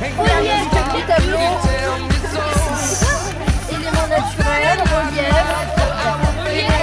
relief, petit tableau, éléments naturels, relief,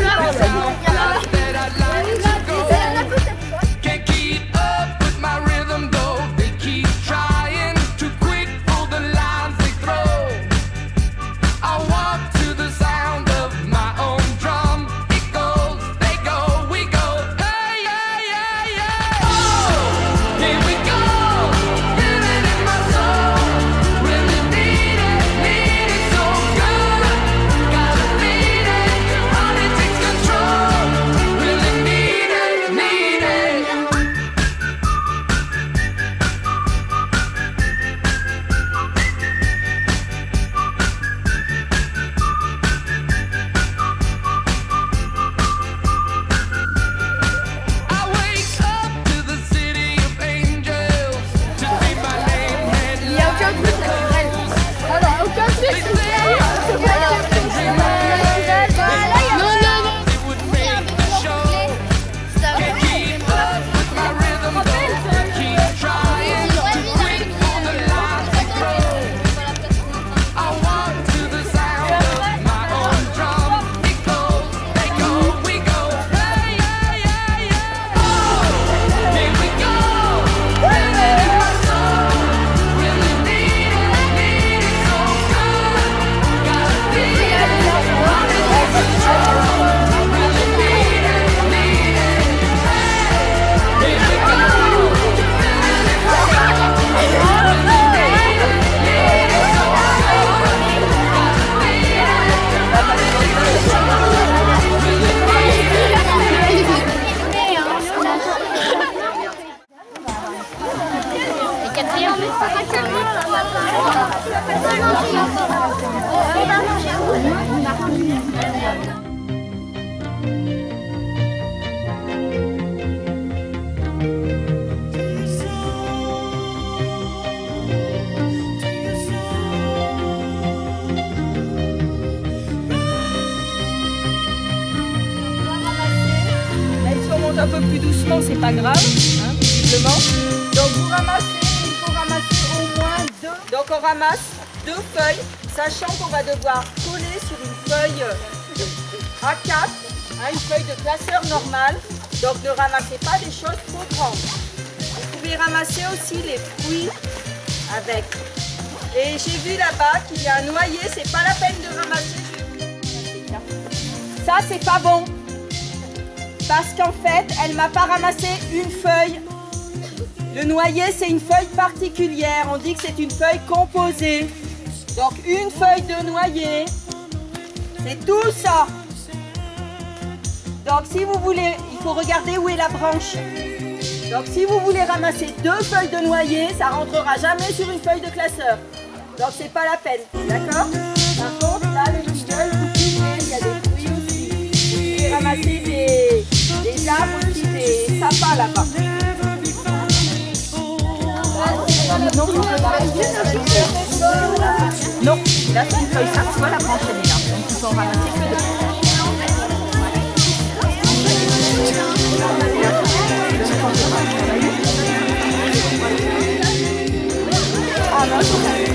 un peu plus doucement, c'est pas grave, hein, visiblement. Donc vous ramassez, il faut ramasser au moins 2. Donc on ramasse 2 feuilles, sachant qu'on va devoir coller sur une feuille A4, hein, une feuille de classeur normale. Donc ne ramassez pas des choses trop grandes. Vous pouvez ramasser aussi les fruits avec. Et j'ai vu là-bas qu'il y a un noyer, c'est pas la peine de ramasser. Ça c'est pas bon. Parce qu'en fait, elle m'a pas ramassé une feuille. Le noyer, c'est une feuille particulière. On dit que c'est une feuille composée. Donc, une feuille de noyer, c'est tout ça. Donc, si vous voulez, il faut regarder où est la branche. Donc, si vous voulez ramasser 2 feuilles de noyer, ça rentrera jamais sur une feuille de classeur. Donc, c'est pas la peine. D'accord? Par contre, là, le milieu, vous pouvez, il y a des fruits aussi. Vous pouvez ramasser des arbres aussi, des sapins là-bas. Non, là c'est une feuille, ça soit la branche elle est là, donc il faut en ramasser que 2. Ah non,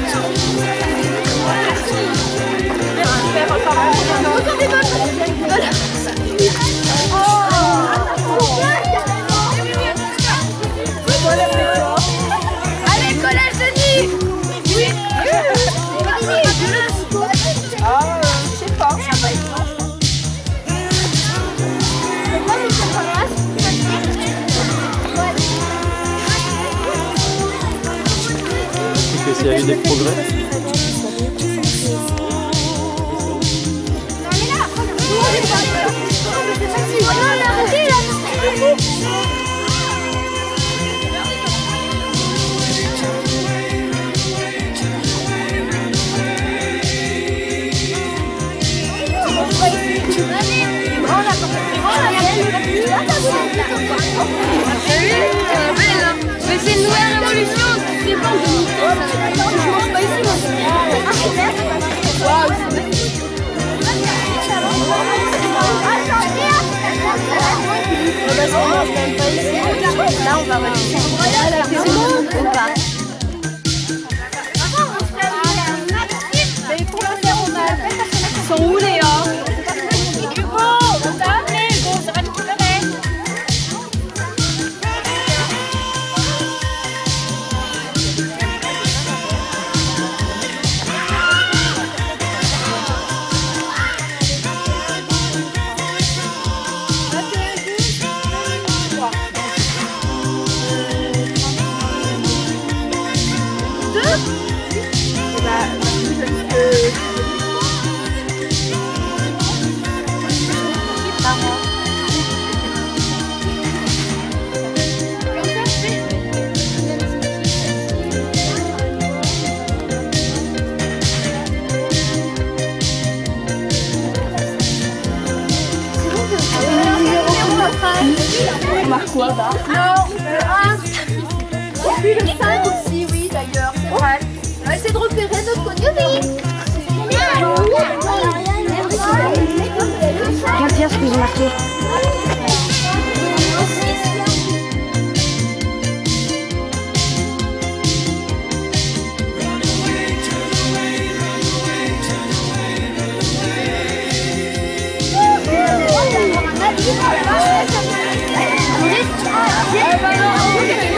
allez, collage de nuit. Oui. Ah, je sais pas. Est-ce qu'il y a eu des progrès? Mais c'est une nouvelle révolution, c'est pas je mange pas ici, là on va redescendre. On marque quoi, bah? Non, le 1. Et puis le 5 aussi, oui, d'ailleurs, c'est vrai. On va essayer de repérer notre communauté. Regarde bien ce que j'ai marqué. Ah,